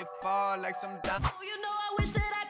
might fall like some dumb. Oh, you know I wish that I